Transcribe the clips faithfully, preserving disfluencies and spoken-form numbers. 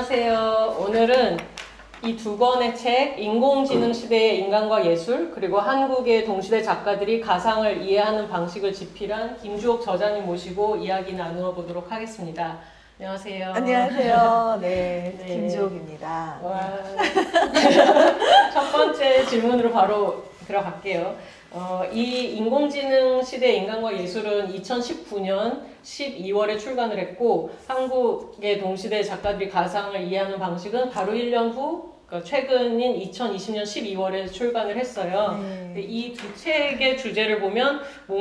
안녕하세요. 오늘은 이 두 권의 책, 인공지능 시대의 인간과 예술, 그리고 한국의 동시대 작가들이 가상을 이해하는 방식을 집필한 김주옥 저자님 모시고 이야기 나누어 보도록 하겠습니다. 안녕하세요. 안녕하세요. 네, 네. 김주옥입니다. 와. 첫 번째 질문으로 바로 들어갈게요. 어, 이 인공지능 시대 인간과 예술은 이천십구 년 십이월에 출간을 했고, 한국의 동시대 작가들이 가상을 이해하는 방식은 바로 일 년 후, 그러니까 최근인 이천이십 년 십이월에 출간을 했어요. 네. 이 두 책의 주제를 보면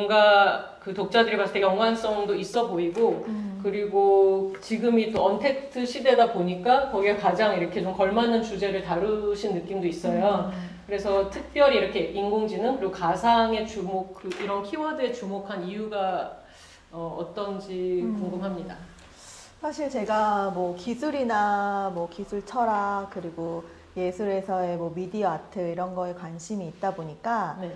뭔가 그 독자들이 봤을 때 연관성도 있어 보이고, 음. 그리고 지금이 또 언택트 시대다 보니까 거기에 가장 이렇게 좀 걸맞는 주제를 다루신 느낌도 있어요. 음. 그래서 특별히 이렇게 인공지능 그리고 가상에 주목, 그 이런 키워드에 주목한 이유가 어, 어떤지 음. 궁금합니다. 사실 제가 뭐 기술이나 뭐 기술 철학 그리고 예술에서의 뭐 미디어 아트 이런 거에 관심이 있다 보니까 네.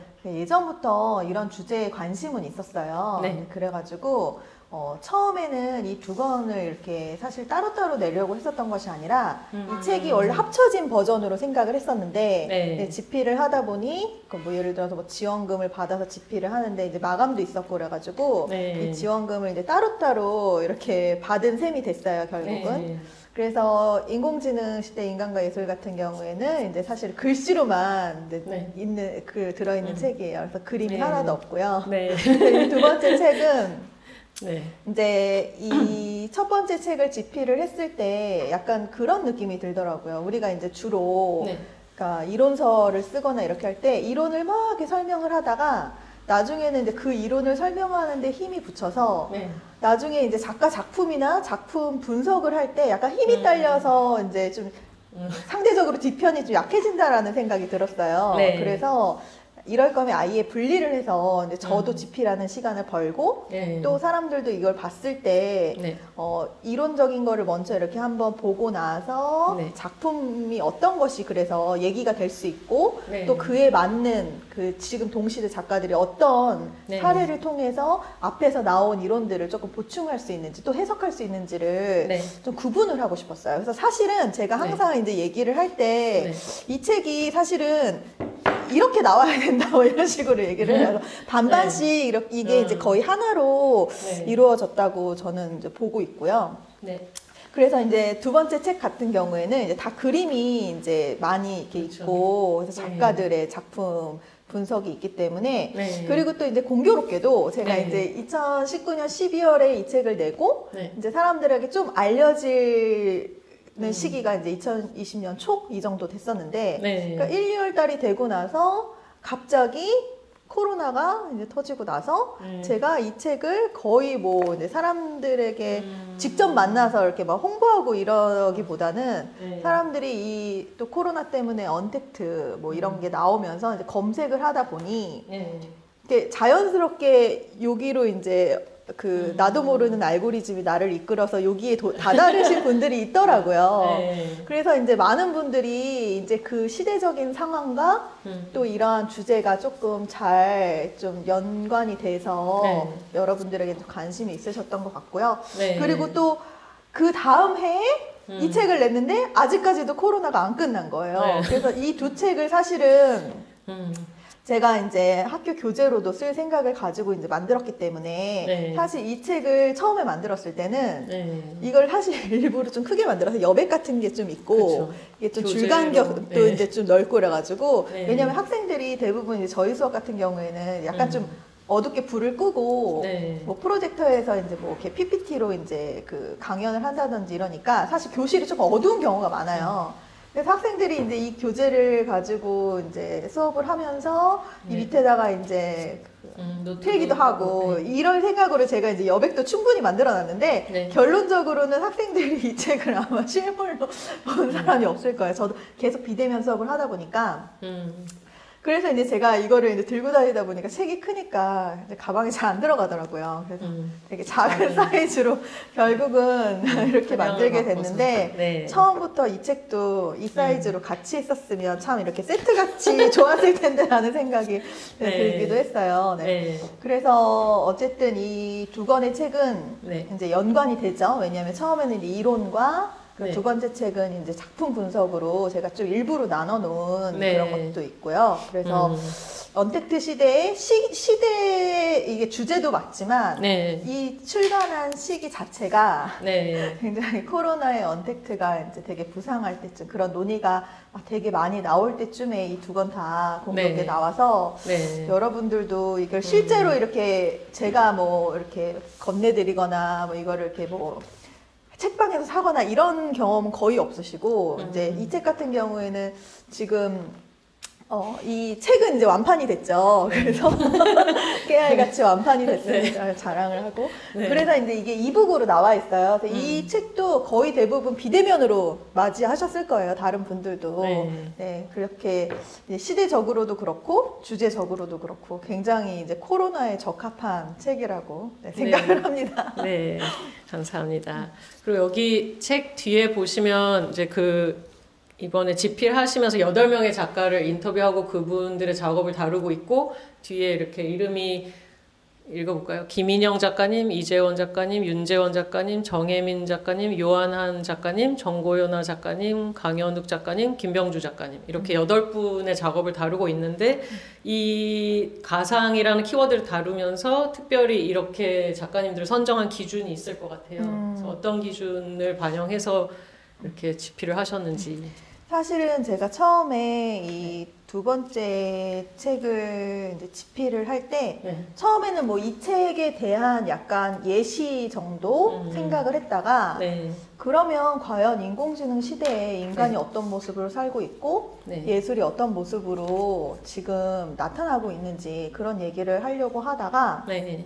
예전부터 이런 주제에 관심은 있었어요. 네. 그래가지고 어, 처음에는 이 두 권을 이렇게 사실 따로따로 내려고 했었던 것이 아니라 음. 이 책이 원래 합쳐진 버전으로 생각을 했었는데 네. 네, 집필을 하다 보니 그 뭐 예를 들어서 뭐 지원금을 받아서 집필을 하는데 이제 마감도 있었고 그래가지고 네. 이 지원금을 이제 따로따로 이렇게 받은 셈이 됐어요, 결국은. 네. 그래서 인공지능 시대 인간과 예술 같은 경우에는 이제 사실 글씨로만 이제 네. 있는 그 들어있는 음. 책이에요. 그래서 그림이 네. 하나도 없고요. 네. 이 두 번째 책은 네. 이제 이 첫 번째 책을 집필을 했을 때 약간 그런 느낌이 들더라고요. 우리가 이제 주로 네. 그러니까 이론서를 쓰거나 이렇게 할 때 이론을 막 이렇게 설명을 하다가 나중에는 이제 그 이론을 설명하는데 힘이 붙여서 네. 나중에 이제 작가 작품이나 작품 분석을 할 때 약간 힘이 음. 딸려서 이제 좀 음. 상대적으로 뒤편이 좀 약해진다라는 생각이 들었어요. 네. 그래서 이럴 거면 아예 분리를 해서 이제 저도 음. 집필하는 시간을 벌고 네. 또 사람들도 이걸 봤을 때 네. 어, 이론적인 거를 먼저 이렇게 한번 보고 나서 네. 작품이 어떤 것이 그래서 얘기가 될 수 있고 네. 또 그에 맞는 그 지금 동시대 작가들이 어떤 네. 사례를 통해서 앞에서 나온 이론들을 조금 보충할 수 있는지 또 해석할 수 있는지를 네. 좀 구분을 하고 싶었어요. 그래서 사실은 제가 항상 이제 얘기를 할 때 이 네. 책이 사실은 이렇게 나와야 된다 뭐 이런 식으로 얘기를 해서 반반씩 네. 이렇게 이게 음. 이제 거의 하나로 네. 이루어졌다고 저는 이제 보고 있고요. 네. 그래서 이제 두 번째 책 같은 경우에는 이제 다 그림이 이제 많이 이렇게 그렇죠. 있고 그래서 네. 작가들의 작품 분석이 있기 때문에 네. 그리고 또 이제 공교롭게도 제가 네. 이제 이천십구 년 십이월에 이 책을 내고 네. 이제 사람들에게 좀 알려질 는 음. 시기가 이제 이천이십 년 초 이 정도 됐었는데 네. 그러니까 일, 이월 달이 되고 나서 갑자기 코로나가 이제 터지고 나서 음. 제가 이 책을 거의 뭐 이제 사람들에게 음. 직접 만나서 이렇게 막 홍보하고 이러기보다는 네. 사람들이 이 또 코로나 때문에 언택트 뭐 이런 음. 게 나오면서 이제 검색을 하다 보니 네. 이렇게 자연스럽게 여기로 이제 그 음. 나도 모르는 알고리즘이 나를 이끌어서 여기에 도, 다다르신 분들이 있더라고요. 네. 그래서 이제 많은 분들이 이제 그 시대적인 상황과 음. 또 이러한 주제가 조금 잘 좀 연관이 돼서 네. 여러분들에게 좀 관심이 있으셨던 것 같고요. 네. 그리고 또 그 다음 해에 음. 이 책을 냈는데 아직까지도 코로나가 안 끝난 거예요. 네. 그래서 이 두 책을 사실은 음. 제가 이제 학교 교재로도 쓸 생각을 가지고 이제 만들었기 때문에 네. 사실 이 책을 처음에 만들었을 때는 네. 이걸 사실 일부러 좀 크게 만들어서 여백 같은 게 좀 있고 그쵸. 이게 좀 교재로, 줄간격도 네. 이제 좀 넓고 그래가지고 네. 왜냐면 학생들이 대부분 이제 저희 수업 같은 경우에는 약간 음. 좀 어둡게 불을 끄고 네. 뭐 프로젝터에서 이제 뭐 이렇게 피피티로 이제 그 강연을 한다든지 이러니까 사실 교실이 조금 어두운 경우가 많아요. 그래서 학생들이 이제 이 교재를 가지고 이제 수업을 하면서 이 네. 밑에다가 이제 음, 노트북. 필기도 하고 네. 이런 생각으로 제가 이제 여백도 충분히 만들어 놨는데 네. 결론적으로는 학생들이 이 책을 아마 실물로 본 사람이 없을 거예요. 저도 계속 비대면 수업을 하다 보니까 음. 그래서 이제 제가 이거를 이제 들고 다니다 보니까 책이 크니까 이제 가방에 잘 안 들어가더라고요. 그래서 음. 되게 작은 작은. 사이즈로 결국은 이렇게 만들게 됐는데 네. 처음부터 이 책도 이 사이즈로 같이 했었으면 참 이렇게 세트같이 좋았을 텐데라는 생각이 네. 들기도 했어요. 네. 네. 그래서 어쨌든 이 두 권의 책은 네. 이제 연관이 되죠. 왜냐하면 처음에는 이제 이론과 네. 두 번째 책은 이제 작품 분석으로 제가 좀 일부로 나눠 놓은 네. 그런 것도 있고요. 그래서 음. 언택트 시대의 시, 시대 이게 주제도 맞지만 네. 이 출간한 시기 자체가 네. 굉장히 코로나의 언택트가 이제 되게 부상할 때쯤 그런 논의가 되게 많이 나올 때쯤에 이 두 권 다 공격에 네. 나와서 네. 여러분들도 이걸 실제로 음. 이렇게 제가 뭐 이렇게 건네드리거나 뭐 이거를 이렇게 뭐 책방에서 사거나 이런 경험은 거의 없으시고 음. 이제 이 책 같은 경우에는 지금 어, 이 책은 이제 완판이 됐죠. 그래서 깨알 같이 완판이 됐으니까 네. 자랑을 하고 네. 그래서 이제 이게 이북으로 나와 있어요. 그래서 음. 이 책도 거의 대부분 비대면으로 맞이하셨을 거예요. 다른 분들도 네. 네, 그렇게 이제 시대적으로도 그렇고 주제적으로도 그렇고 굉장히 이제 코로나에 적합한 책이라고 네, 생각을 네. 합니다. 네, 감사합니다. 그리고 여기 책 뒤에 보시면 이제 그 이번에 집필하시면서 여덟 명의 작가를 인터뷰하고 그분들의 작업을 다루고 있고 뒤에 이렇게 이름이 읽어볼까요? 김인영 작가님, 이재원 작가님, 윤재원 작가님, 정혜민 작가님, 요한한 작가님, 정고연아 작가님, 강현욱 작가님, 김병주 작가님 이렇게 여덟 분의 작업을 다루고 있는데 이 가상이라는 키워드를 다루면서 특별히 이렇게 작가님들을 선정한 기준이 있을 것 같아요. 음. 그래서 어떤 기준을 반영해서 이렇게 집필을 하셨는지. 사실은 제가 처음에 이 두 번째 책을 이제 집필을 할 때 네. 처음에는 뭐 이 책에 대한 약간 예시 정도 음. 생각을 했다가 네. 그러면 과연 인공지능 시대에 인간이 네. 어떤 모습으로 살고 있고 네. 예술이 어떤 모습으로 지금 나타나고 있는지 그런 얘기를 하려고 하다가 네.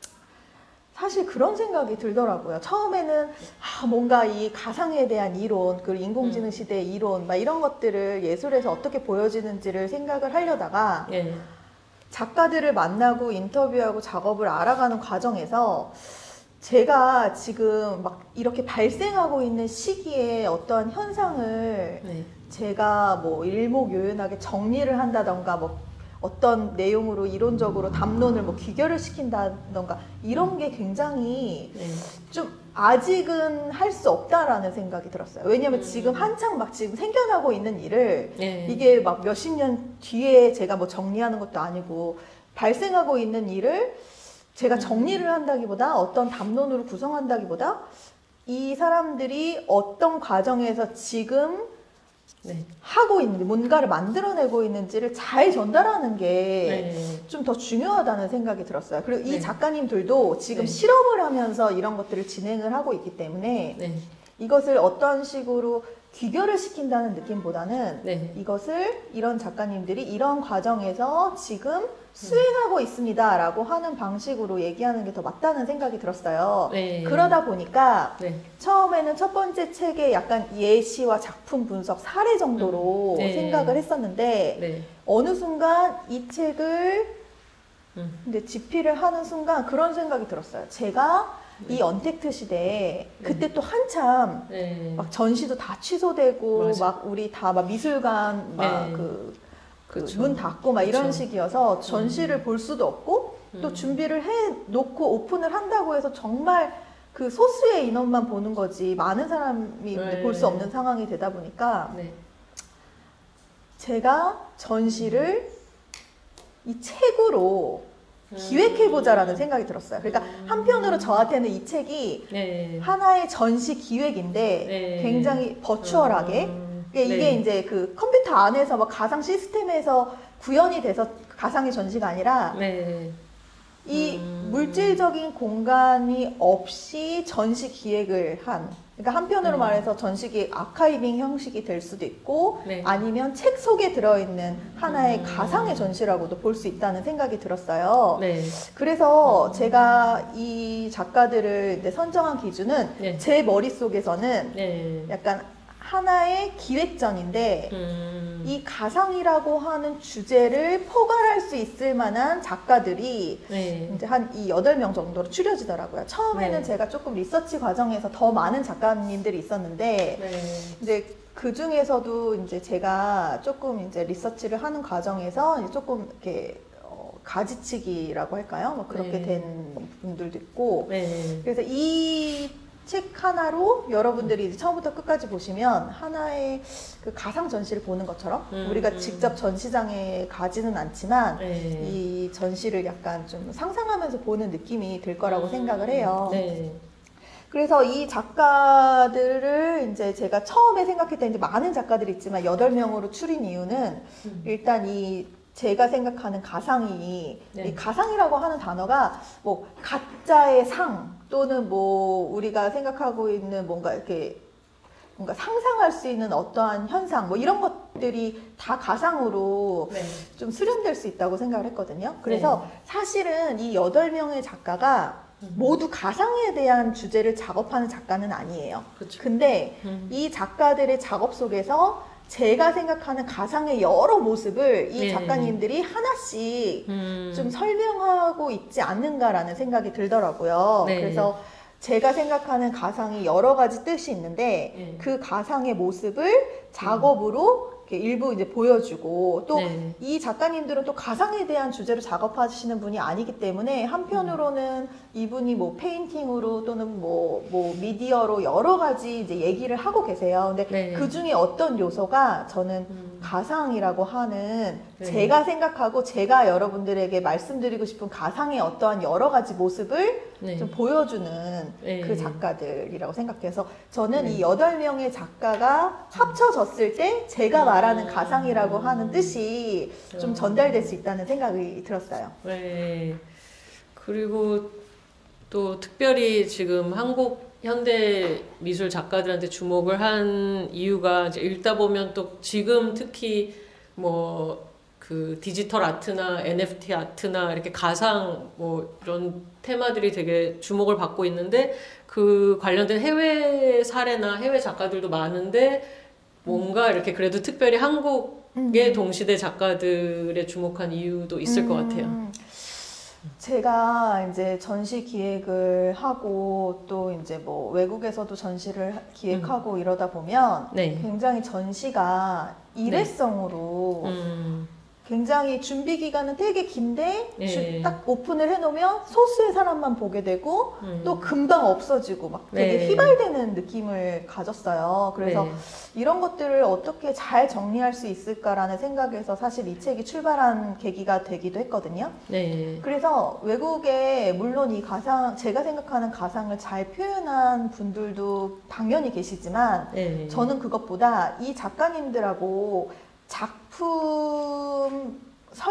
사실 그런 생각이 들더라고요. 처음에는 아, 뭔가 이 가상에 대한 이론, 그리고 인공지능 음. 시대의 이론, 막 이런 것들을 예술에서 어떻게 보여지는지를 생각을 하려다가 네. 작가들을 만나고 인터뷰하고 작업을 알아가는 과정에서 제가 지금 막 이렇게 발생하고 있는 시기에 어떠한 현상을 네. 제가 뭐 일목요연하게 정리를 한다던가 뭐 어떤 내용으로 이론적으로 담론을 뭐 귀결을 시킨다던가 이런 게 굉장히 네. 좀 아직은 할 수 없다라는 생각이 들었어요. 왜냐면 음. 지금 한창 막 지금 생겨나고 있는 일을 네. 이게 막 몇십 년 뒤에 제가 뭐 정리하는 것도 아니고 발생하고 있는 일을 제가 정리를 한다기보다 어떤 담론으로 구성한다기보다 이 사람들이 어떤 과정에서 지금 네. 하고 있는지 뭔가를 만들어내고 있는지를 잘 전달하는 게 좀 더 네. 중요하다는 생각이 들었어요. 그리고 이 네. 작가님들도 지금 네. 실험을 하면서 이런 것들을 진행을 하고 있기 때문에 네. 이것을 어떤 식으로 귀결을 시킨다는 느낌보다는 네. 이것을 이런 작가님들이 이런 과정에서 지금 수행하고 있습니다 라고 하는 방식으로 얘기하는 게 더 맞다는 생각이 들었어요. 네. 그러다 보니까 네. 처음에는 첫 번째 책에 약간 예시와 작품 분석 사례 정도로 음. 네. 생각을 했었는데 네. 어느 순간 이 책을 음. 근데 집필을 하는 순간 그런 생각이 들었어요. 제가 네. 이 언택트 시대에 네. 그때 또 한참 네. 막 전시도 다 취소되고 맞아. 막 우리 다 막 미술관 막 네. 그 그 그쵸. 문 닫고 막 이런 그쵸. 시기여서 전시를 음. 볼 수도 없고 또 음. 준비를 해 놓고 오픈을 한다고 해서 정말 그 소수의 인원만 보는 거지 많은 사람이 네. 볼 수 없는 상황이 되다 보니까 네. 제가 전시를 이 책으로 기획해보자라는 생각이 들었어요. 그러니까 음. 한편으로 저한테는 이 책이 네. 하나의 전시 기획인데 네. 굉장히 버추얼하게 음. 이게 네. 이제 그 컴퓨터 안에서 막 가상 시스템에서 구현이 돼서 가상의 전시가 아니라 네. 이 음. 물질적인 공간이 없이 전시 기획을 한 그러니까 한편으로 음. 말해서 전시기 아카이빙 형식이 될 수도 있고 네. 아니면 책 속에 들어있는 하나의 음. 가상의 전시라고도 볼 수 있다는 생각이 들었어요. 네. 그래서 음. 제가 이 작가들을 이제 선정한 기준은 네. 제 머릿속에서는 네. 약간 하나의 기획전인데 음. 이 가상이라고 하는 주제를 포괄할 수 있을 만한 작가들이 네. 이제 한 이 여덟 명 정도로 추려지더라고요. 처음에는 네. 제가 조금 리서치 과정에서 더 많은 작가님들이 있었는데 네. 이제 그 중에서도 이제 제가 조금 이제 리서치를 하는 과정에서 이제 조금 이렇게 어, 가지치기라고 할까요? 뭐 그렇게 네. 된 분들도 있고 네. 그래서 이 책 하나로 여러분들이 이제 처음부터 끝까지 보시면 하나의 그 가상 전시를 보는 것처럼 음, 우리가 음. 직접 전시장에 가지는 않지만 네. 이 전시를 약간 좀 상상하면서 보는 느낌이 들 거라고 생각을 해요. 네. 그래서 이 작가들을 이제 제가 처음에 생각했던 이제 많은 작가들이 있지만 여덟 명으로 추린 이유는 음. 일단 이 제가 생각하는 가상이 네. 이 가상이라고 하는 단어가 뭐 가짜의 상 또는 뭐 우리가 생각하고 있는 뭔가 이렇게 뭔가 상상할 수 있는 어떠한 현상 뭐 이런 것들이 다 가상으로 네. 좀 수렴될 수 있다고 생각을 했거든요. 그래서 네. 사실은 이 여덟 명의 작가가 음. 모두 가상에 대한 주제를 작업하는 작가는 아니에요. 그렇죠. 근데 음. 이 작가들의 작업 속에서 제가 생각하는 가상의 여러 모습을 이 네. 작가님들이 하나씩 음. 좀 설명하고 있지 않는가라는 생각이 들더라고요. 네. 그래서 제가 생각하는 가상이 여러 가지 뜻이 있는데 네. 그 가상의 모습을 작업으로 이렇게 일부 이제 보여주고 또 네. 이 작가님들은 또 가상에 대한 주제로 작업하시는 분이 아니기 때문에 한편으로는 이분이 뭐 페인팅으로 또는 뭐, 뭐 미디어로 여러 가지 이제 얘기를 하고 계세요. 근데 네. 그 중에 어떤 요소가 저는 음. 가상이라고 하는 네. 제가 생각하고 제가 여러분들에게 말씀드리고 싶은 가상의 어떠한 여러 가지 모습을 네. 좀 보여주는 네. 그 작가들이라고 생각해서 저는 네. 이 여덟 명의 작가가 합쳐졌을 때 제가 말하는 음. 가상이라고 하는 뜻이 좀 음. 전달될 수 있다는 생각이 들었어요. 네. 그리고 또 특별히 지금 한국 현대 미술 작가들한테 주목을 한 이유가 이제 읽다 보면 또 지금 특히 뭐 그 디지털 아트나 엔에프티 아트나 이렇게 가상 뭐 이런 테마들이 되게 주목을 받고 있는데 그 관련된 해외 사례나 해외 작가들도 많은데 뭔가 이렇게 그래도 특별히 한국의 음. 동시대 작가들에 주목한 이유도 있을 것 같아요. 음, 제가 이제 전시 기획을 하고 또 이제 뭐 외국에서도 전시를 하- 기획하고 이러다 보면 네. 굉장히 전시가 일회성으로 음. 굉장히 준비 기간은 되게 긴데 네. 주- 딱 오픈을 해놓으면 소수의 사람만 보게 되고 음. 또 금방 없어지고 막 되게 네. 휘발되는 느낌을 가졌어요. 그래서 네. 이런 것들을 어떻게 잘 정리할 수 있을까라는 생각에서 사실 이 책이 출발한 계기가 되기도 했거든요. 네. 그래서 외국에 물론 이 가상, 제가 생각하는 가상을 잘 표현한 분들도 당연히 계시지만 네. 저는 그것보다 이 작가님들하고 작품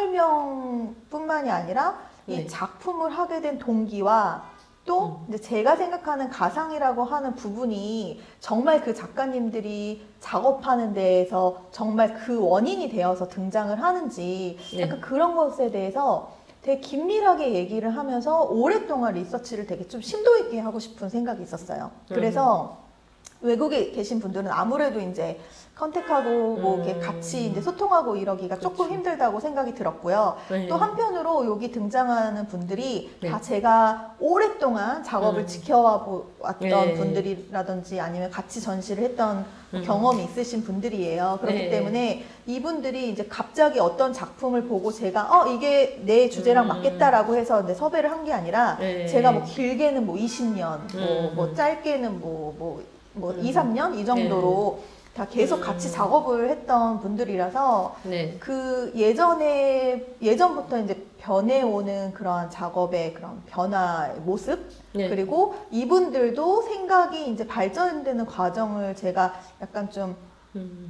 설명뿐만이 아니라 이 네. 작품을 하게 된 동기와 또 이제 제가 생각하는 가상이라고 하는 부분이 정말 그 작가님들이 작업하는 데에서 정말 그 원인이 되어서 등장을 하는지 네. 약간 그런 것에 대해서 되게 긴밀하게 얘기를 하면서 오랫동안 리서치를 되게 좀 심도 있게 하고 싶은 생각이 있었어요. 그래서 외국에 계신 분들은 아무래도 이제 컨택하고 뭐 이렇게 음. 같이 이제 소통하고 이러기가 조금 그렇죠. 힘들다고 생각이 들었고요. 네. 또 한편으로 여기 등장하는 분들이 네. 다 제가 오랫동안 작업을 음. 지켜왔던 네. 분들이라든지 아니면 같이 전시를 했던 음. 경험이 있으신 분들이에요. 그렇기 네. 때문에 이분들이 이제 갑자기 어떤 작품을 보고 제가 어 이게 내 주제랑 음. 맞겠다라고 해서 이제 섭외를 한 게 아니라 네. 제가 뭐 길게는 뭐 이십 년, 뭐, 음. 뭐 짧게는 뭐 뭐 뭐 음. 이, 삼 년 이 정도로 다 계속 음. 같이 작업을 했던 분들이라서 네. 그 예전에 예전부터 이제 변해오는 그런 작업의 그런 변화 모습 네. 그리고 이분들도 생각이 이제 발전되는 과정을 제가 약간 좀 음.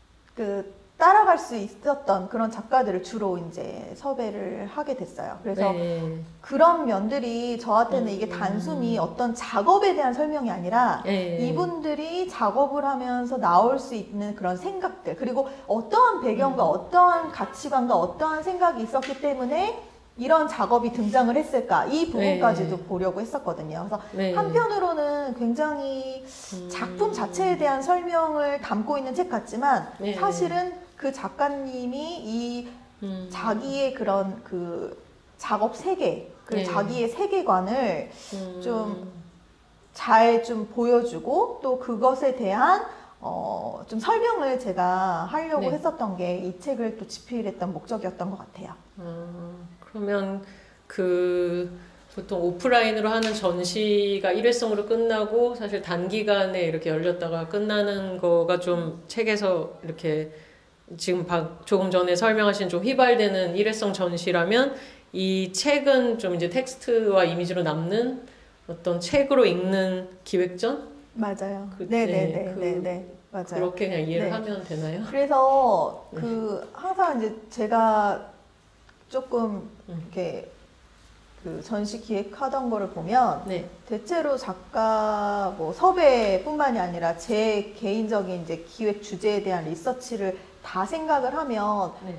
그 따라갈 수 있었던 그런 작가들을 주로 이제 섭외를 하게 됐어요. 그래서 네. 그런 면들이 저한테는 이게 음. 단순히 어떤 작업에 대한 설명이 아니라 네. 이분들이 작업을 하면서 나올 수 있는 그런 생각들 그리고 어떠한 배경과 음. 어떠한 가치관과 어떠한 생각이 있었기 때문에 이런 작업이 등장을 했을까 이 부분까지도 네. 보려고 했었거든요. 그래서 네. 한편으로는 굉장히 음. 작품 자체에 대한 설명을 담고 있는 책 같지만 네. 사실은 그 작가님이 이 음. 자기의 그런 그 작업 세계, 그 네. 자기의 세계관을 음. 좀 잘 좀 보여주고 또 그것에 대한 어, 좀 설명을 제가 하려고 네. 했었던 게 이 책을 또 집필했던 목적이었던 것 같아요. 아, 그러면 그 보통 오프라인으로 하는 전시가 일회성으로 끝나고 사실 단기간에 이렇게 열렸다가 끝나는 거가 좀 책에서 이렇게 지금 조금 전에 설명하신 좀 휘발되는 일회성 전시라면 이 책은 좀 이제 텍스트와 이미지로 남는 어떤 책으로 읽는 기획전? 맞아요. 그, 네네네. 네, 그, 네네. 맞아요. 그렇게 그냥 이해를 네. 하면 되나요? 그래서 네. 그 항상 이제 제가 조금 음. 이렇게 그 전시 기획하던 거를 보면 네. 대체로 작가 뭐 섭외뿐만이 아니라 제 개인적인 이제 기획 주제에 대한 리서치를 다 생각을 하면 네.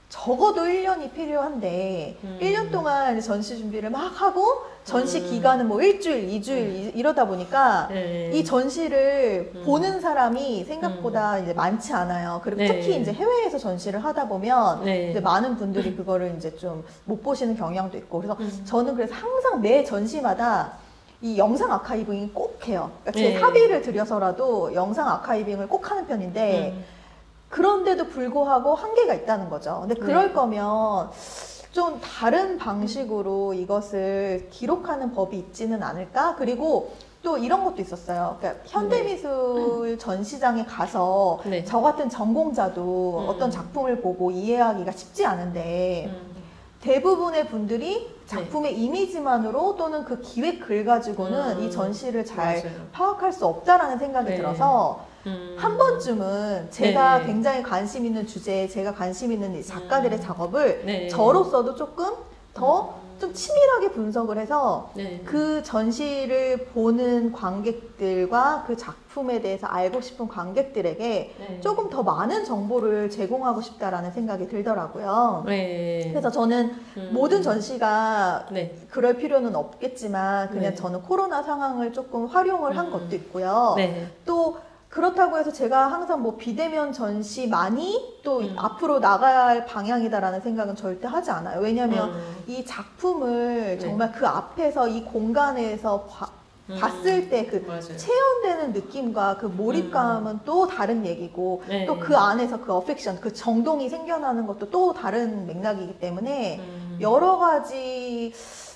적어도 일 년이 필요한데 음. 일 년 동안 전시 준비를 막 하고 전시 음. 기간은 뭐 일주일, 이주일 음. 이러다 보니까 네. 이 전시를 음. 보는 사람이 생각보다 이제 많지 않아요. 그리고 네. 특히 이제 해외에서 전시를 하다 보면 네. 이제 많은 분들이 그거를 이제 좀 못 보시는 경향도 있고 그래서 음. 저는 그래서 항상 매 전시마다 이 영상 아카이빙이 꼭 해요. 그러니까 제 네. 사비를 들여서라도 영상 아카이빙을 꼭 하는 편인데 음. 그런데도 불구하고 한계가 있다는 거죠. 근데 그럴 네. 거면 좀 다른 방식으로 이것을 기록하는 법이 있지는 않을까? 그리고 또 이런 것도 있었어요. 그러니까 현대미술 네. 전시장에 가서 네. 저 같은 전공자도 음. 어떤 작품을 보고 이해하기가 쉽지 않은데 음. 대부분의 분들이 작품의 네. 이미지만으로 또는 그 기획 글 가지고는 음. 이 전시를 잘 맞아요. 파악할 수 없다라는 생각이 네. 들어서 음. 한 번쯤은 제가 네. 굉장히 관심 있는 주제에 제가 관심 있는 이 작가들의 음. 작업을 네. 저로서도 조금 더 좀 치밀하게 분석을 해서 네. 그 전시를 보는 관객들과 그 작품에 대해서 알고 싶은 관객들에게 네. 조금 더 많은 정보를 제공하고 싶다라는 생각이 들더라고요. 네. 그래서 저는 음. 모든 전시가 네. 그럴 필요는 없겠지만 그냥 네. 저는 코로나 상황을 조금 활용을 한 음. 것도 있고요. 네. 또 그렇다고 해서 제가 항상 뭐 비대면 전시만이 또 음. 앞으로 나갈 방향이다라는 생각은 절대 하지 않아요. 왜냐하면 음. 이 작품을 네. 정말 그 앞에서 이 공간에서 봐- 음. 봤을 때 그 맞아요. 체험되는 느낌과 그 몰입감은 음. 또 다른 얘기고 네. 또 그 안에서 그 어펙션, 그 정동이 생겨나는 것도 또 다른 맥락이기 때문에 음. 여러 가지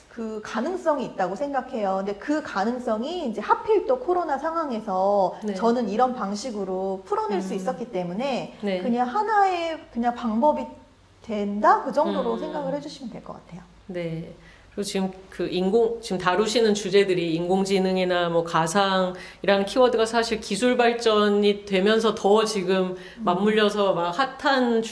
그 가능성이 있다고 생각해요. 근데 그 가능성이 이제 하필 또 코로나 상황에서 네. 저는 이런 방식으로 풀어낼 음. 수 있었기 때문에 네. 그냥 하나의 그냥 방법이 된다? 그 정도로 음. 생각을 해주시면 될 것 같아요. 네. 그리고 지금 그 인공, 지금 다루시는 주제들이 인공지능이나 뭐 가상이라는 키워드가 사실 기술 발전이 되면서 더 지금 맞물려서 막 핫한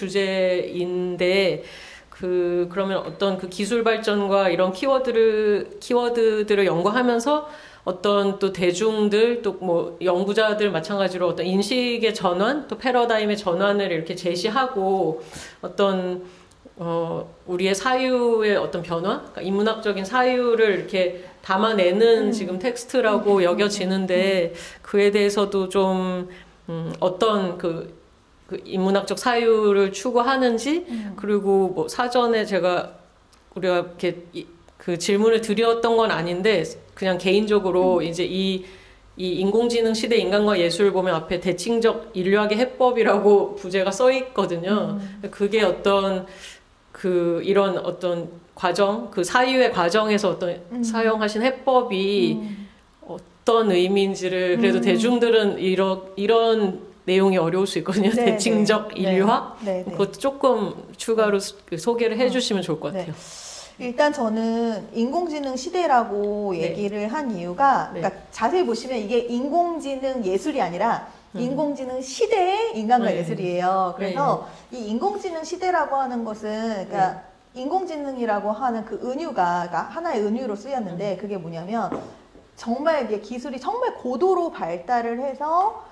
주제인데 그, 그러면 어떤 그 기술 발전과 이런 키워드를, 키워드들을 연구하면서 어떤 또 대중들, 또 뭐 연구자들 마찬가지로 어떤 인식의 전환, 또 패러다임의 전환을 이렇게 제시하고 어떤 어, 우리의 사유의 어떤 변화? 그러니까 인문학적인 사유를 이렇게 담아내는 음. 지금 텍스트라고 음. 여겨지는데 그에 대해서도 좀, 음, 어떤 그, 그 인문학적 사유를 추구하는지, 음. 그리고 뭐 사전에 제가 우리가 이렇게 이, 그 질문을 드렸던 건 아닌데 그냥 개인적으로 음. 이제 이 이 인공지능 시대 인간과 예술을 보면 앞에 대칭적 인류학의 해법이라고 부제가 써 있거든요. 음. 그게 어떤 그 이런 어떤 과정, 그 사유의 과정에서 어떤 음. 사용하신 해법이 음. 어떤 의미인지를 그래도 음. 대중들은 이런 이런 내용이 어려울 수 있거든요. 네, 대칭적 네. 인류학? 네, 네. 그것도 조금 추가로 소- 소개를 해주시면 좋을 것 네. 같아요. 일단 저는 인공지능 시대라고 네. 얘기를 한 이유가 네. 그러니까 자세히 보시면 이게 인공지능 예술이 아니라 음. 인공지능 시대의 인간과 네. 예술이에요. 그래서 이 인공지능 시대라고 하는 것은 그러니까 인공지능이라고 하는 그 은유가 그러니까 하나의 은유로 쓰였는데 그게 뭐냐면 정말 이게 기술이 정말 고도로 발달을 해서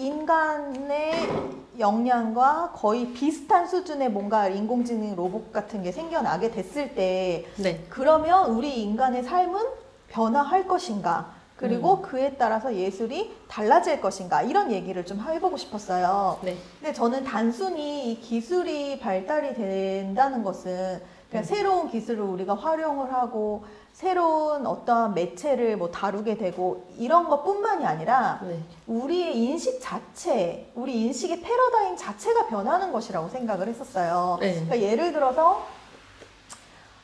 인간의 역량과 거의 비슷한 수준의 뭔가 인공지능 로봇 같은 게 생겨나게 됐을 때 네. 그러면 우리 인간의 삶은 변화할 것인가 그리고 음. 그에 따라서 예술이 달라질 것인가 이런 얘기를 좀 해보고 싶었어요. 네. 근데 저는 단순히 이 기술이 발달이 된다는 것은 그냥 음. 새로운 기술을 우리가 활용을 하고 새로운 어떠한 매체를 뭐 다루게 되고 이런 것뿐만이 아니라 네. 우리의 인식 자체, 우리 인식의 패러다임 자체가 변하는 것이라고 생각을 했었어요. 네. 그러니까 예를 들어서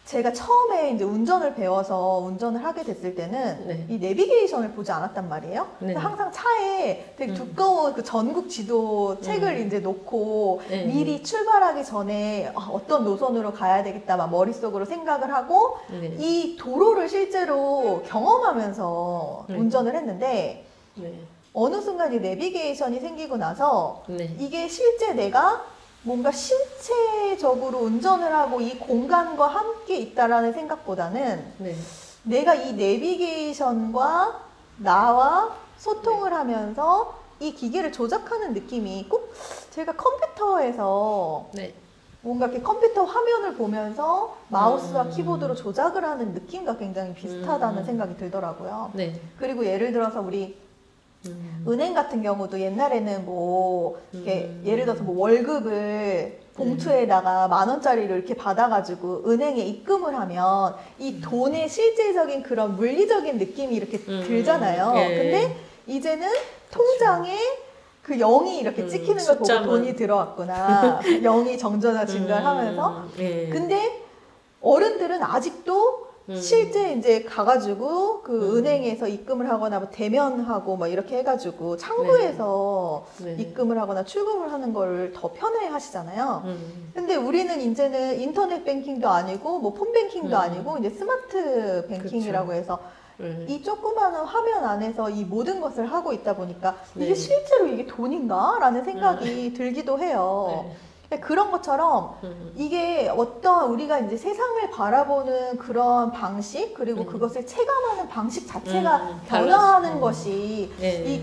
제가 처음에 이제 운전을 배워서 운전을 하게 됐을 때는 네. 이 내비게이션을 보지 않았단 말이에요. 네. 항상 차에 되게 음. 두꺼운 그 전국 지도 책을 음. 이제 놓고 네. 미리 출발하기 전에 어, 어떤 노선으로 가야 되겠다 막 머릿속으로 생각을 하고 네. 이 도로를 실제로 경험하면서 네. 운전을 했는데 네. 어느 순간 이 내비게이션이 생기고 나서 네. 이게 실제 내가 뭔가 신체적으로 운전을 하고 이 공간과 함께 있다라는 생각보다는 네. 내가 이 내비게이션과 나와 소통을 하면서 이 기계를 조작하는 느낌이 꼭 제가 컴퓨터에서 네. 뭔가 이렇게 컴퓨터 화면을 보면서 마우스와 음. 키보드로 조작을 하는 느낌과 굉장히 비슷하다는 음. 생각이 들더라고요. 네. 그리고 예를 들어서 우리 음. 은행 같은 경우도 옛날에는 뭐 이렇게 음. 예를 들어서 뭐 월급을 봉투에다가 만 원짜리를 이렇게 받아가지고 은행에 입금을 하면 이 돈의 실제적인 그런 물리적인 느낌이 이렇게 음. 들잖아요. 예. 근데 이제는 통장에 그 영이 이렇게 음, 찍히는 걸 보고 숫자만. 돈이 들어왔구나. 영이 정전화 증가하면서. 음. 예. 근데 어른들은 아직도 음. 실제 이제 가가지고 그 음. 은행에서 입금을 하거나 뭐 대면하고 뭐 이렇게 해가지고 창구에서 네. 입금을 하거나 출금을 하는 걸 더 편해 하시잖아요. 음. 근데 우리는 이제는 인터넷 뱅킹도 아니고 뭐 폰뱅킹도 음. 아니고 이제 스마트 뱅킹이라고 그쵸. 해서 네. 이 조그마한 화면 안에서 이 모든 것을 하고 있다 보니까 이게 네. 실제로 이게 돈인가? 라는 생각이 들기도 해요. 네. 근데 그런 것처럼 음. 이게 어떤 우리가 이제 세상을 바라보는 그런 방식 그리고 음. 그것을 체감하는 방식 자체가 음, 변화하는 달랐어. 것이 네. 이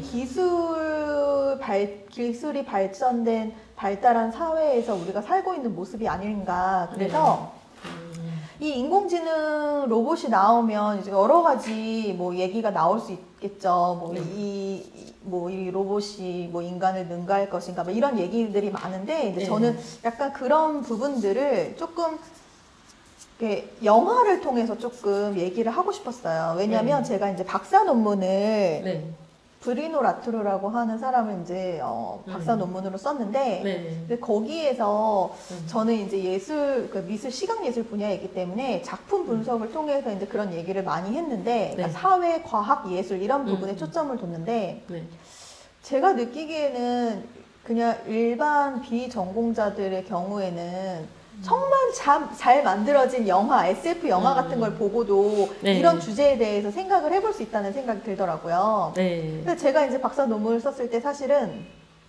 기술 발 기술이 발전된 발달한 사회에서 우리가 살고 있는 모습이 아닌가. 그래서 음. 이 인공지능 로봇이 나오면 이제 여러 가지 뭐 얘기가 나올 수 있겠죠. 뭐 이 뭐 이 로봇이 뭐 인간을 능가할 것인가 뭐 이런 얘기들이 많은데 이제 네. 저는 약간 그런 부분들을 조금 이렇게 영화를 통해서 조금 얘기를 하고 싶었어요. 왜냐하면 네. 제가 이제 박사 논문을 네. 브리노 라투르라고 하는 사람을 이제 어, 박사 음. 논문으로 썼는데 네. 근데 거기에서 음. 저는 이제 예술, 그 미술, 시각예술 분야이기 때문에 작품 분석을 통해서 이제 그런 얘기를 많이 했는데, 그러니까 네. 사회, 과학, 예술 이런 부분에 음. 초점을 뒀는데, 네. 제가 느끼기에는 그냥 일반 비전공자들의 경우에는 정말 잘, 잘 만들어진 영화, 에스에프 영화 음. 같은 걸 보고도 네. 이런 주제에 대해서 생각을 해볼 수 있다는 생각이 들더라고요. 네. 근데 제가 이제 박사 논문을 썼을 때 사실은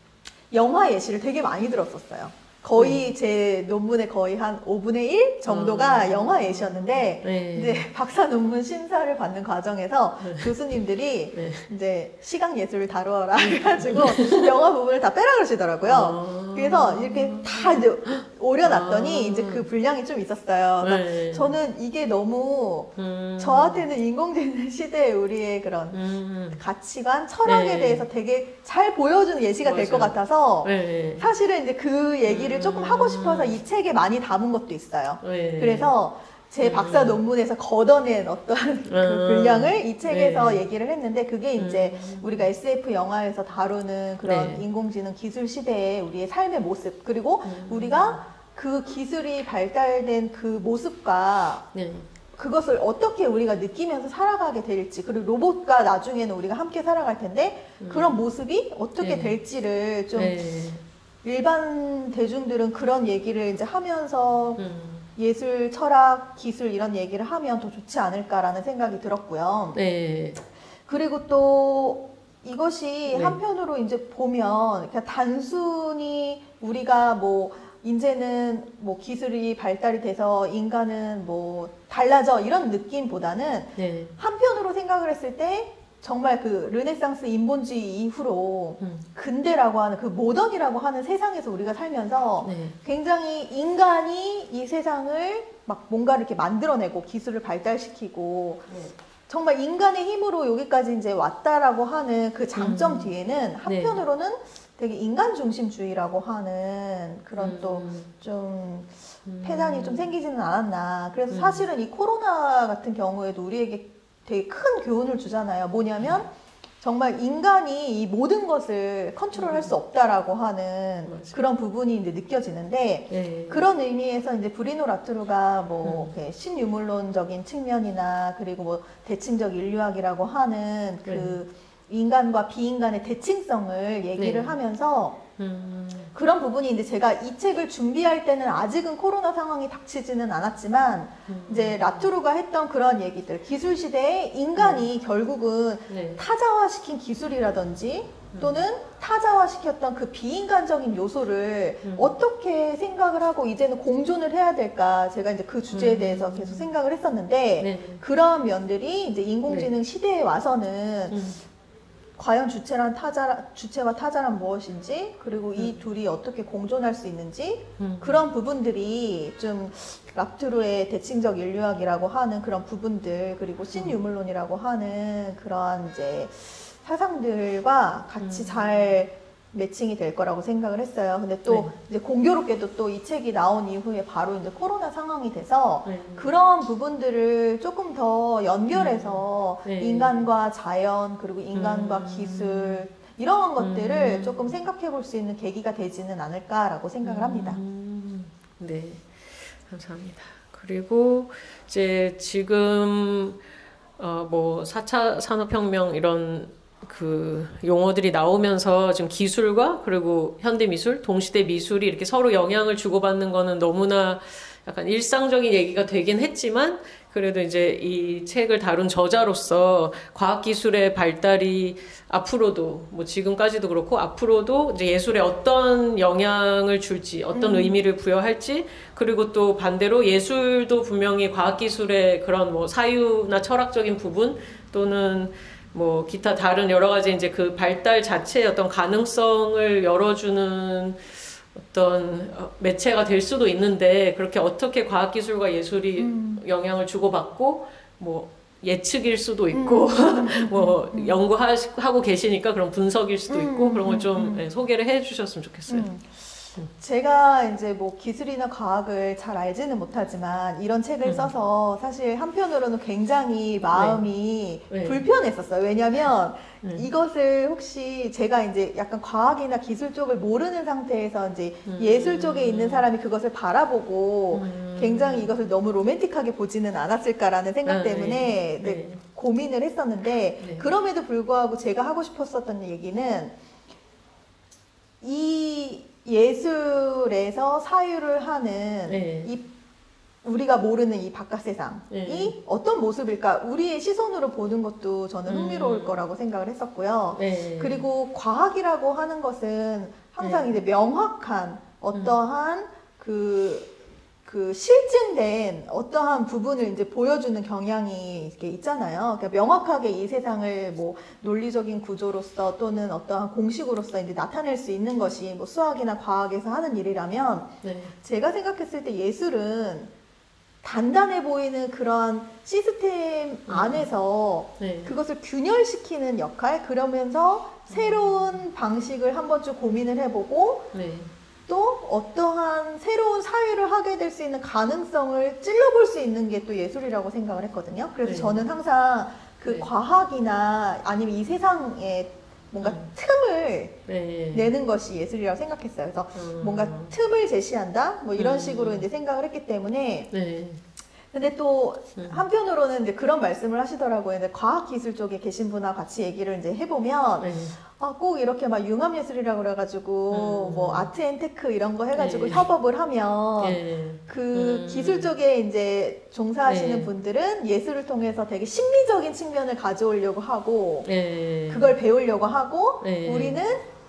영화 예시를 되게 많이 들었었어요. 거의 네. 제 논문의 거의 한 오분의 일 정도가 아. 영화 예시였는데 네. 이제 박사 논문 심사를 받는 과정에서 네. 교수님들이 네. 이제 시각 예술을 다루어라 해가지고 영화 부분을 다 빼라 그러시더라고요. 아. 그래서 이렇게 다 이제 오려놨더니 아. 이제 그 분량이 좀 있었어요. 그래서 네. 저는 이게 너무 음. 저한테는 인공지능 시대의 우리의 그런 음. 가치관, 철학에 네. 대해서 되게 잘 보여주는 예시가 될 것 맞아요. 같아서 네. 사실은 이제 그 얘기를 음. 조금 하고 싶어서 이 책에 많이 담은 것도 있어요. 네. 그래서 제 음. 박사 논문에서 걷어낸 어떤 그 분량을 이 책에서 네. 얘기를 했는데 그게 이제 음. 우리가 에스에프 영화에서 다루는 그런 네. 인공지능 기술 시대의 우리의 삶의 모습 그리고 음. 우리가 그 기술이 발달된 그 모습과 네. 그것을 어떻게 우리가 느끼면서 살아가게 될지 그리고 로봇과 나중에는 우리가 함께 살아갈 텐데 음. 그런 모습이 어떻게 네. 될지를 좀 네. 일반 대중들은 그런 얘기를 이제 하면서 음. 예술, 철학, 기술 이런 얘기를 하면 더 좋지 않을까라는 생각이 들었고요. 네. 그리고 또 이것이 네. 한편으로 이제 보면 그냥 단순히 우리가 뭐 이제는 뭐 기술이 발달이 돼서 인간은 뭐 달라져 이런 느낌보다는 네. 한편으로 생각을 했을 때 정말 그 르네상스 인본주의 이후로 음. 근대라고 하는 그 모던이라고 하는 세상에서 우리가 살면서 네. 굉장히 인간이 이 세상을 막 뭔가를 이렇게 만들어내고 기술을 발달시키고 네. 정말 인간의 힘으로 여기까지 이제 왔다라고 하는 그 장점 음. 뒤에는 한편으로는 되게 인간 중심주의라고 하는 그런 음. 또 좀 음. 폐단이 좀 생기지는 않았나. 그래서 음. 사실은 이 코로나 같은 경우에도 우리에게 되게 큰 교훈을 주잖아요. 뭐냐면 정말 인간이 이 모든 것을 컨트롤할 수 없다라고 하는 맞아요. 그런 부분이 이제 느껴지는데 네. 그런 의미에서 이제 브리노 라투르가 뭐 음. 이렇게 신유물론적인 측면이나 그리고 뭐 대칭적 인류학이라고 하는 그 네. 인간과 비인간의 대칭성을 얘기를 네. 하면서 음. 그런 부분이 이제 제가 이 책을 준비할 때는 아직은 코로나 상황이 닥치지는 않았지만 음. 이제 라투르가 했던 그런 얘기들 기술 시대에 인간이 결국은 네. 타자화시킨 기술이라든지 또는 타자화시켰던 그 비인간적인 요소를 음. 어떻게 생각을 하고 이제는 공존을 해야 될까 제가 이제 그 주제에 음. 대해서 계속 생각을 했었는데 네. 그런 면들이 이제 인공지능 시대에 와서는 음. 과연 주체란 타자, 주체와 타자란 무엇인지, 그리고 이 음. 둘이 어떻게 공존할 수 있는지, 음. 그런 부분들이 좀 라투르의 대칭적 인류학이라고 하는 그런 부분들, 그리고 신유물론이라고 하는 그러한 이제 사상들과 같이 음. 잘 매칭이 될 거라고 생각을 했어요. 근데 또 네. 이제 공교롭게도 또 이 책이 나온 이후에 바로 이제 코로나 상황이 돼서 네. 그런 부분들을 조금 더 연결해서 네. 인간과 자연 그리고 인간과 음. 기술 이런 것들을 음. 조금 생각해 볼 수 있는 계기가 되지는 않을까라고 생각을 합니다. 음. 네. 감사합니다. 그리고 이제 지금 어 뭐 사 차 산업혁명 이런 그 용어들이 나오면서 지금 기술과 그리고 현대미술, 동시대 미술이 이렇게 서로 영향을 주고받는 거는 너무나 약간 일상적인 얘기가 되긴 했지만 그래도 이제 이 책을 다룬 저자로서 과학기술의 발달이 앞으로도 뭐 지금까지도 그렇고 앞으로도 이제 예술에 어떤 영향을 줄지 어떤 음. 의미를 부여할지 그리고 또 반대로 예술도 분명히 과학기술의 그런 뭐 사유나 철학적인 부분 또는 뭐 기타 다른 여러 가지 이제 그 발달 자체의 어떤 가능성을 열어주는 어떤 매체가 될 수도 있는데 그렇게 어떻게 과학기술과 예술이 음. 영향을 주고받고 뭐 예측일 수도 있고 음. 뭐 연구하고 계시니까 그런 분석일 수도 있고 음. 그런 걸 좀 음. 소개를 해주셨으면 좋겠어요. 음. 제가 이제 뭐 기술이나 과학을 잘 알지는 못하지만 이런 책을 음. 써서 사실 한편으로는 굉장히 마음이 네. 네. 불편했었어요. 왜냐면 음. 이것을 혹시 제가 이제 약간 과학이나 기술 쪽을 모르는 상태에서 이제 음. 예술 쪽에 있는 사람이 그것을 바라보고 음. 굉장히 이것을 너무 로맨틱하게 보지는 않았을까라는 생각 아, 때문에 네. 네, 네. 고민을 했었는데 네. 그럼에도 불구하고 제가 하고 싶었었던 얘기는 이 예술에서 사유를 하는 네. 이 우리가 모르는 이 바깥 세상이 네. 어떤 모습일까? 우리의 시선으로 보는 것도 저는 흥미로울 음. 거라고 생각을 했었고요. 네. 그리고 과학이라고 하는 것은 항상 네. 이제 명확한 어떠한 그, 그 실증된 어떠한 부분을 이제 보여주는 경향이 이렇게 있잖아요. 그러니까 명확하게 이 세상을 뭐 논리적인 구조로서 또는 어떠한 공식으로서 이제 나타낼 수 있는 것이 뭐 수학이나 과학에서 하는 일이라면 네. 제가 생각했을 때 예술은 단단해 보이는 그런 시스템 안에서 네. 그것을 균열시키는 역할, 그러면서 새로운 방식을 한 번쯤 고민을 해보고 네. 또 어떠한 새로운 사회를 하게 될 수 있는 가능성을 찔러볼 수 있는 게 또 예술이라고 생각을 했거든요. 그래서 네. 저는 항상 그 네. 과학이나 아니면 이 세상에 뭔가 음. 틈을 네. 내는 것이 예술이라고 생각했어요. 그래서 음. 뭔가 틈을 제시한다? 뭐 이런 음. 식으로 이제 생각을 했기 때문에 네. 근데 또 음. 한편으로는 이제 그런 말씀을 하시더라고요. 근데 과학기술 쪽에 계신 분하고 같이 얘기를 이제 해보면 네. 아, 꼭 이렇게 막 융합예술이라고 그래가지고 음. 뭐 아트 앤 테크 이런 거 해가지고 네. 협업을 하면 네. 그 음. 기술 쪽에 이제 종사하시는 네. 분들은 예술을 통해서 되게 심리적인 측면을 가져오려고 하고 네. 그걸 배우려고 하고 네. 우리는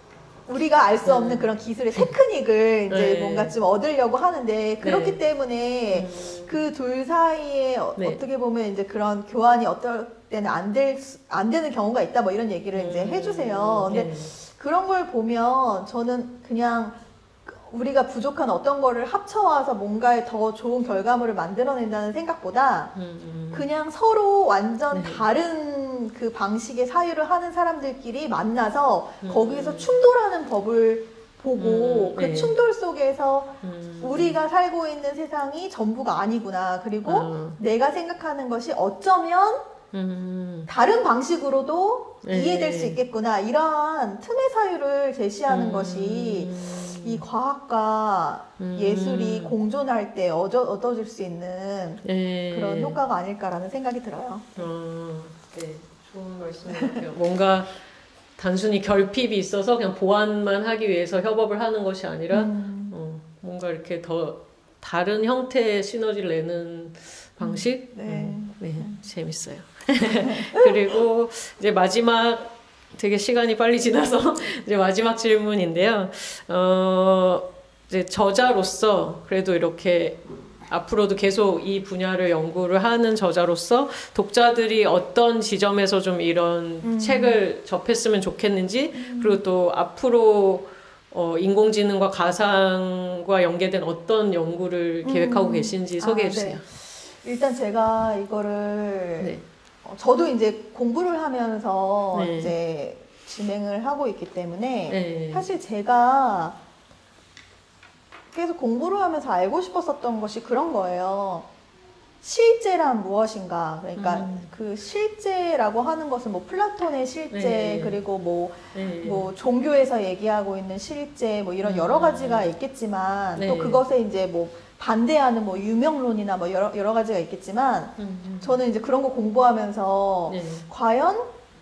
우리가 알 수 없는 네. 그런 기술의 테크닉을 이제 네. 뭔가 좀 얻으려고 하는데 그렇기 네. 때문에 음. 그 둘 사이에 어, 네. 어떻게 보면 이제 그런 교환이 어떨 때는 안 될, 안 되는 경우가 있다 뭐 이런 얘기를 이제 음. 해주세요. 근데 네. 그런 걸 보면 저는 그냥 우리가 부족한 어떤 거를 합쳐와서 뭔가의 더 좋은 결과물을 만들어낸다는 생각보다 음, 음. 그냥 서로 완전 네. 다른 그 방식의 사유를 하는 사람들끼리 만나서 음. 거기서 충돌하는 법을 보고 음, 그 네. 충돌 속에서 음. 우리가 살고 있는 세상이 전부가 아니구나. 그리고 음. 내가 생각하는 것이 어쩌면 음. 다른 방식으로도 네. 이해될 수 있겠구나. 이러한 틈의 사유를 제시하는 음. 것이 이 과학과 음. 예술이 공존할 때 얻어, 얻어질 수 있는 네. 그런 효과가 아닐까라는 생각이 들어요. 어, 네, 좋은 말씀 같아요. 뭔가 단순히 결핍이 있어서 그냥 보완만 하기 위해서 협업을 하는 것이 아니라 음. 어, 뭔가 이렇게 더 다른 형태의 시너지를 내는 방식? 네. 음, 네, 재밌어요. 그리고 이제 마지막 되게 시간이 빨리 지나서 이제 마지막 질문인데요. 어, 이제 저자로서 그래도 이렇게 앞으로도 계속 이 분야를 연구를 하는 저자로서 독자들이 어떤 지점에서 좀 이런 음. 책을 접했으면 좋겠는지, 음. 그리고 또 앞으로 어, 인공지능과 가상과 연계된 어떤 연구를 음. 계획하고 계신지 소개해 아, 주세요. 네. 일단 제가 이거를 네. 어, 저도 이제 공부를 하면서 네. 이제 진행을 하고 있기 때문에 네. 사실 제가 계속 공부를 하면서 알고 싶었었던 것이 그런 거예요. 실제란 무엇인가? 그러니까 음. 그 실제라고 하는 것은 뭐 플라톤의 실제, 네. 그리고 뭐, 네. 뭐 종교에서 얘기하고 있는 실제, 뭐 이런 여러 음. 가지가 있겠지만 네. 또 그것에 이제 뭐 반대하는 뭐 유명론이나 뭐 여러, 여러 가지가 있겠지만 음. 저는 이제 그런 거 공부하면서 네. 과연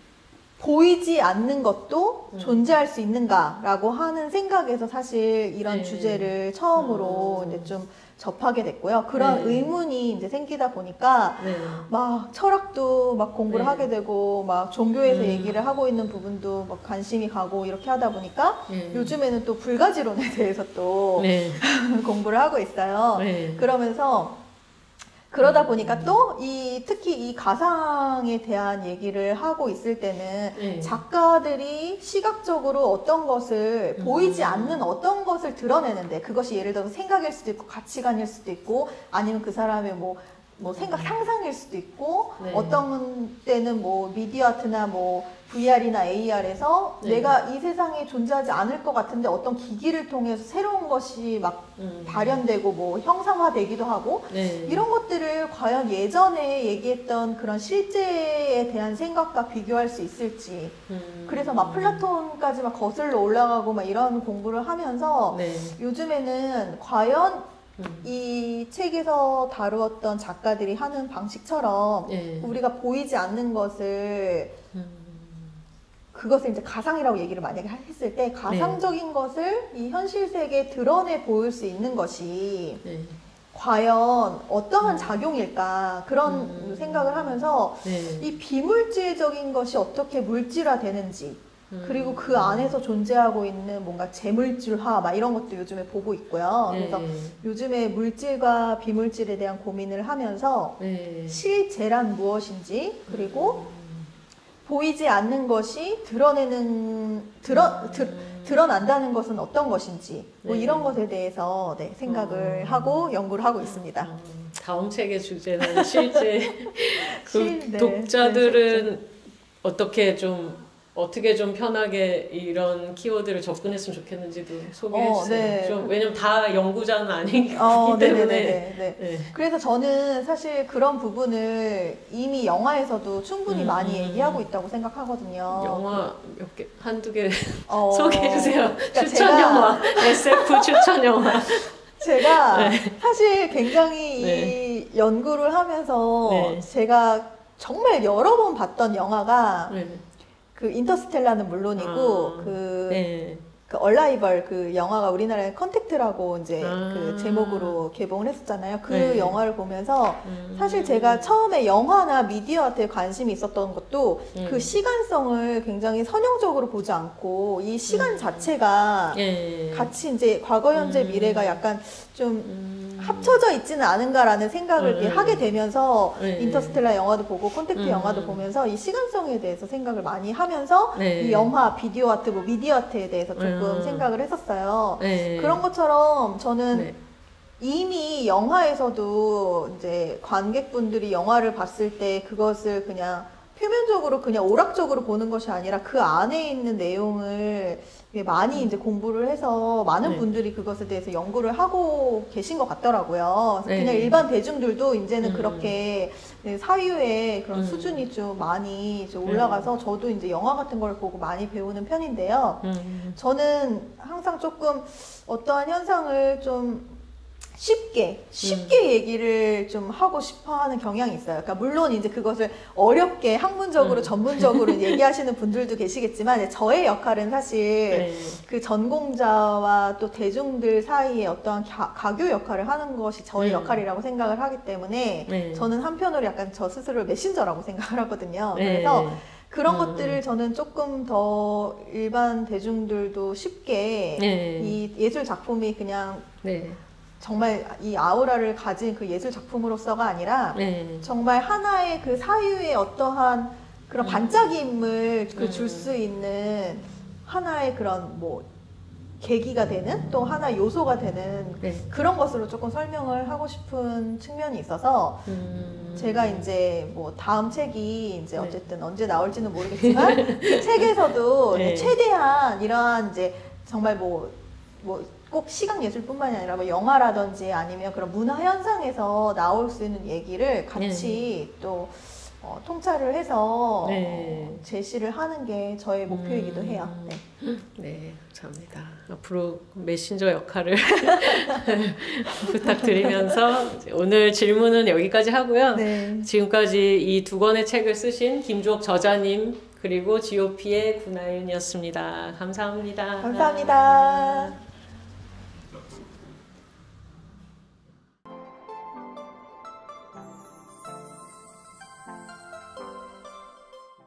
보이지 않는 것도 음. 존재할 수 있는가라고 하는 생각에서 사실 이런 네. 주제를 처음으로 음. 이제 좀 접하게 됐고요. 그런 네. 의문이 이제 생기다 보니까 네. 막 철학도 막 공부를 네. 하게 되고 막 종교에서 음. 얘기를 하고 있는 부분도 막 관심이 가고 이렇게 하다 보니까 네. 요즘에는 또 불가지론에 대해서 또 네. 공부를 하고 있어요. 네. 그러면서 그러다 보니까 또 이 특히 이 가상에 대한 얘기를 하고 있을 때는 네. 작가들이 시각적으로 어떤 것을 음. 보이지 않는 어떤 것을 드러내는데 그것이 예를 들어서 생각일 수도 있고 가치관일 수도 있고 아니면 그 사람의 뭐 뭐 생각 상상일 수도 있고 네. 어떤 때는 뭐 미디어 아트나 뭐 브이알이나 에이알에서 네. 내가 이 세상에 존재하지 않을 것 같은데 어떤 기기를 통해서 새로운 것이 막 음. 발현되고 뭐 형상화되기도 하고 네. 이런 것들을 과연 예전에 얘기했던 그런 실제에 대한 생각과 비교할 수 있을지 음. 그래서 막 플라톤까지 막 거슬러 올라가고 막 이런 공부를 하면서 네. 요즘에는 과연 음. 이 책에서 다루었던 작가들이 하는 방식처럼 네. 우리가 보이지 않는 것을 음. 그것을 이제 가상이라고 얘기를 만약에 했을 때 가상적인 것을 이 현실 세계에 드러내 보일 수 있는 것이 네. 과연 어떠한 음. 작용일까 그런 음. 생각을 하면서 네. 이 비물질적인 것이 어떻게 물질화되는지 음. 그리고 그 안에서 존재하고 있는 뭔가 재물질화 막 이런 것도 요즘에 보고 있고요. 네. 그래서 요즘에 물질과 비물질에 대한 고민을 하면서 네. 실제란 무엇인지 그리고 음. 보이지 않는 것이 드러내는 드러 드, 음. 드러난다는 것은 어떤 것인지 뭐 네. 이런 것에 대해서 네, 생각을 음. 하고 연구를 하고 있습니다. 음, 다음 책의 주제는 실제 그 실- 네, 독자들은 어떻게 좀 어떻게 좀 편하게 이런 키워드를 접근했으면 좋겠는지도 소개해 어, 주세요. 네. 좀 왜냐면 다 연구자는 아니기 어, 때문에. 네네네. 네. 네. 그래서 저는 사실 그런 부분을 이미 영화에서도 충분히 음. 많이 얘기하고 있다고 생각하거든요. 영화 몇 개, 한두 개 어, 소개해 주세요. 그러니까 추천 제가- 영화, 에스에프 추천 영화. 제가 네. 사실 굉장히 네. 이 연구를 하면서 네. 제가 정말 여러 번 봤던 영화가 네. 그 인터스텔라는 물론이고 아, 그, 네. 그 얼라이벌 그 영화가 우리나라에 컨택트라고 이제 아. 그 제목으로 개봉을 했었잖아요. 그 네. 영화를 보면서 음. 사실 제가 처음에 영화나 미디어한테 관심이 있었던 것도 음. 그 시간성을 굉장히 선형적으로 보지 않고 이 시간 음. 자체가 예. 같이 이제 과거, 현재, 음. 미래가 약간 좀 음. 합쳐져 있지는 않은가라는 생각을 음. 이렇게 하게 되면서 네. 인터스텔라 영화도 보고 콘택트 음. 영화도 보면서 이 시간성에 대해서 생각을 많이 하면서 네. 이 영화, 비디오 아트, 뭐 미디어 아트에 대해서 조금 음. 생각을 했었어요. 네. 그런 것처럼 저는 네. 이미 영화에서도 이제 관객분들이 영화를 봤을 때 그것을 그냥 표면적으로 그냥 오락적으로 보는 것이 아니라 그 안에 있는 내용을 많이 이제 공부를 해서 많은 네. 분들이 그것에 대해서 연구를 하고 계신 것 같더라고요. 그래서 네. 그냥 일반 대중들도 이제는 음. 그렇게 사유의 그런 음. 수준이 좀 많이 좀 올라가서 저도 이제 영화 같은 걸 보고 많이 배우는 편인데요. 음. 저는 항상 조금 어떠한 현상을 좀 쉽게, 쉽게 음. 얘기를 좀 하고 싶어 하는 경향이 있어요. 그러니까 물론 이제 그것을 어렵게 학문적으로, 음. 전문적으로 얘기하시는 분들도 계시겠지만, 저의 역할은 사실 네. 그 전공자와 또 대중들 사이에 어떠한 가, 가교 역할을 하는 것이 저의 음. 역할이라고 생각을 하기 때문에, 네. 저는 한편으로 약간 저 스스로를 메신저라고 생각을 하거든요. 네. 그래서 그런 음. 것들을 저는 조금 더 일반 대중들도 쉽게 네. 이 예술 작품이 그냥 네. 정말 이 아우라를 가진 그 예술 작품으로서가 아니라 네. 정말 하나의 그 사유의 어떠한 그런 음. 반짝임을 그 음. 줄 수 있는 하나의 그런 뭐 계기가 되는 또 하나의 요소가 되는 네. 그런 것으로 조금 설명을 하고 싶은 측면이 있어서 음. 제가 이제 뭐 다음 책이 이제 네. 어쨌든 언제 나올지는 모르겠지만 그 책에서도 네. 최대한 이러한 이제 정말 뭐 뭐 꼭 시각 예술뿐만이 아니라 뭐 영화라든지 아니면 그런 문화 현상에서 나올 수 있는 얘기를 같이 네. 또 어, 통찰을 해서 네. 어, 제시를 하는 게 저의 목표이기도 음. 해요. 네. 네, 감사합니다. 앞으로 메신저 역할을 부탁드리면서 이제 오늘 질문은 여기까지 하고요. 네. 지금까지 이 두 권의 책을 쓰신 김주옥 저자님 그리고 지오피의 구나윤이었습니다. 감사합니다. 감사합니다.